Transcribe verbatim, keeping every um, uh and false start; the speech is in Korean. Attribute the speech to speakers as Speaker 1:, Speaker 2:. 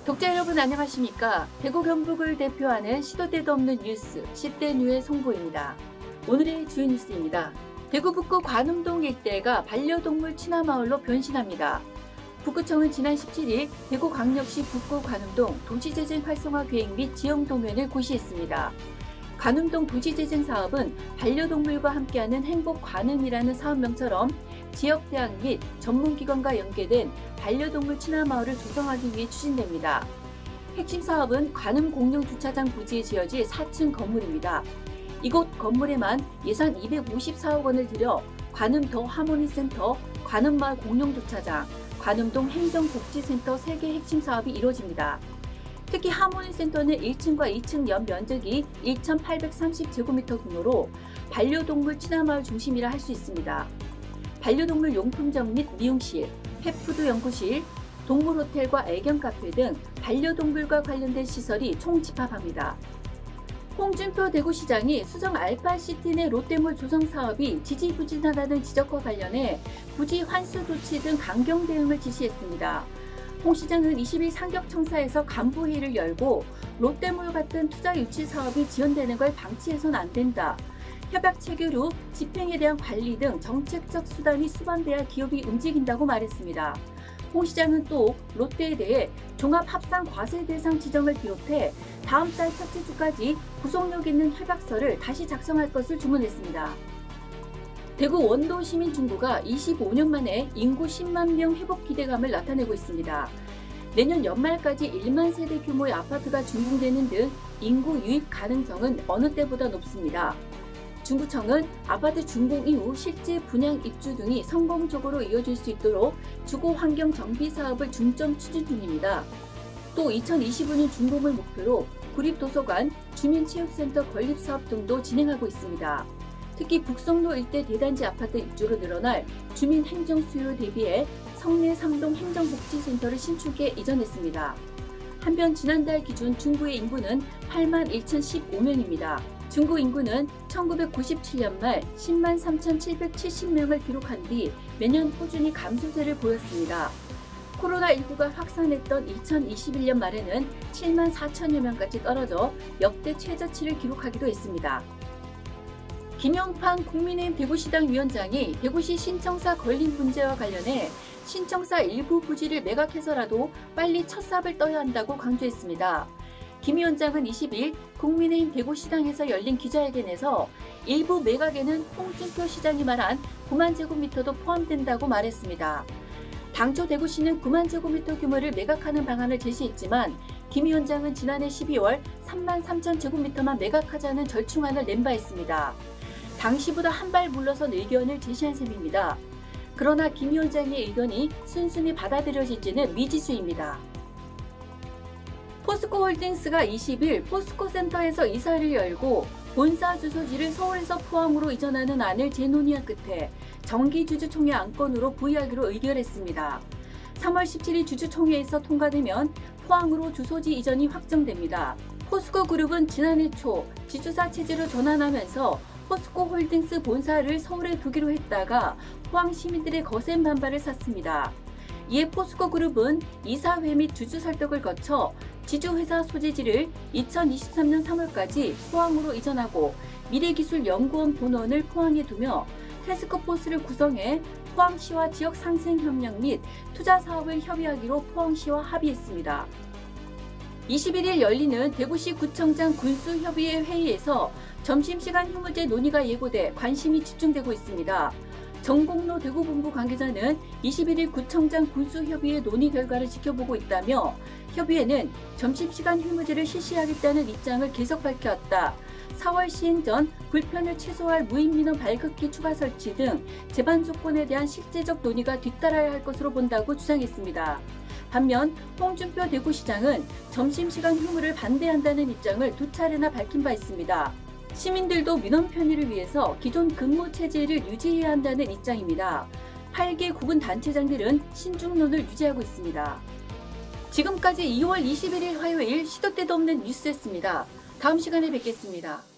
Speaker 1: 독자 여러분 안녕하십니까? 대구 경북을 대표하는 시도 때도 없는 뉴스 십 대 뉴의 송보입니다. 오늘의 주요 뉴스입니다. 대구 북구 관음동 일대가 반려동물 친화마을로 변신합니다. 북구청은 지난 십칠 일 대구광역시 북구 관음동 도시재생 활성화 계획 및 지형 도면을 고시했습니다. 관음동 도시재생 사업은 반려동물과 함께하는 행복관음이라는 사업명처럼 지역대학 및 전문기관과 연계된 반려동물 친화마을을 조성하기 위해 추진됩니다. 핵심 사업은 관음 공용주차장 부지에 지어질 사 층 건물입니다. 이곳 건물에만 예산 이백오십사억 원을 들여 관음 더 하모니 센터, 관음마을 공용주차장, 관음동 행정복지센터 세 개 핵심 사업이 이루어집니다. 특히 하모니 센터는 일 층과 이 층 연 면적이 천팔백삼십 제곱미터 규모로 반려동물 친화마을 중심이라 할 수 있습니다. 반려동물 용품점 및 미용실, 펫푸드 연구실, 동물호텔과 애견 카페 등 반려동물과 관련된 시설이 총 집합합니다. 홍준표 대구시장이 수성 알파시티 내 롯데몰 조성 사업이 지지부진하다는 지적과 관련해 부지 환수 조치 등 강경 대응을 지시했습니다. 홍 시장은 이십 일 상격청사에서 간부회의를 열고 롯데몰 같은 투자 유치 사업이 지연되는 걸 방치해서는 안 된다. 협약 체결 후 집행에 대한 관리 등 정책적 수단이 수반돼야 기업이 움직인다고 말했습니다. 홍 시장은 또 롯데에 대해 종합합산 과세 대상 지정을 비롯해 다음 달 첫째 주까지 구속력 있는 협약서를 다시 작성할 것을 주문했습니다. 대구 원도 시민 중구가 이십오 년 만에 인구 십만 명 회복 기대감을 나타내고 있습니다. 내년 연말까지 일만 세대 규모의 아파트가 준공되는 등 인구 유입 가능성은 어느 때보다 높습니다. 중구청은 아파트 준공 이후 실제 분양 입주 등이 성공적으로 이어질 수 있도록 주거 환경 정비 사업을 중점 추진 중입니다. 또 이천이십오 년 준공을 목표로 구립도서관, 주민체육센터 건립 사업 등도 진행하고 있습니다. 특히 북성로 일대 대단지 아파트 입주로 늘어날 주민 행정 수요 대비해 성내 상동 행정복지센터를 신축에 이전했습니다. 한편 지난달 기준 중구의 인구는 팔만 천십오 명입니다. 중구 인구는 천구백구십칠 년 말 십만 삼천칠백칠십 명을 기록한 뒤 매년 꾸준히 감소세를 보였습니다. 코로나 십구가 확산했던 이천이십일 년 말에는 칠만 사천여 명까지 떨어져 역대 최저치를 기록하기도 했습니다. 김영판 국민의힘 대구시당 위원장이 대구시 신청사 건립 문제와 관련해 신청사 일부 부지를 매각해서라도 빨리 첫 삽을 떠야 한다고 강조했습니다. 김 위원장은 이십 일 국민의힘 대구시당에서 열린 기자회견에서 일부 매각에는 홍준표 시장이 말한 구만 제곱미터도 포함된다고 말했습니다. 당초 대구시는 구만 제곱미터 규모를 매각하는 방안을 제시했지만 김 위원장은 지난해 십이월 삼만 삼천 제곱미터만 매각하자는 절충안을 낸 바 있습니다. 당시보다 한 발 물러선 의견을 제시한 셈입니다. 그러나 김 위원장의 의견이 순순히 받아들여질지는 미지수입니다. 포스코홀딩스가 이십 일 포스코센터에서 이사를 열고 본사 주소지를 서울에서 포항으로 이전하는 안을 재논의한 끝에 정기주주총회 안건으로 부의하기로 의결했습니다. 삼월 십칠 일 주주총회에서 통과되면 포항으로 주소지 이전이 확정됩니다. 포스코그룹은 지난해 초 지주사 체제로 전환하면서 포스코홀딩스 본사를 서울에 두기로 했다가 포항 시민들의 거센 반발을 샀습니다. 이에 포스코그룹은 이사회 및 주주 설득을 거쳐 지주회사 소재지를 이천이십삼 년 삼월까지 포항으로 이전하고 미래기술연구원 본원을 포항에 두며 태스크포스를 구성해 포항시와 지역 상생 협력 및 투자 사업을 협의하기로 포항시와 합의했습니다. 이십일 일 열리는 대구시 구청장 군수협의회 회의에서 점심시간 휴무제 논의가 예고돼 관심이 집중되고 있습니다. 정공로 대구본부 관계자는 이십일 일 구청장 군수협의회 논의 결과를 지켜보고 있다며 협의회는 점심시간 휴무제를 실시하겠다는 입장을 계속 밝혔다. 사월 시행 전 불편을 최소화할 무인민원 발급기 추가 설치 등 제반 조건에 대한 실제적 논의가 뒤따라야 할 것으로 본다고 주장했습니다. 반면 홍준표 대구시장은 점심시간 휴무를 반대한다는 입장을 두 차례나 밝힌 바 있습니다. 시민들도 민원 편의를 위해서 기존 근무 체제를 유지해야 한다는 입장입니다. 팔 개 구군 단체장들은 신중론을 유지하고 있습니다. 지금까지 이월 이십일 일 화요일 시도 때도 없는 뉴스였습니다. 다음 시간에 뵙겠습니다.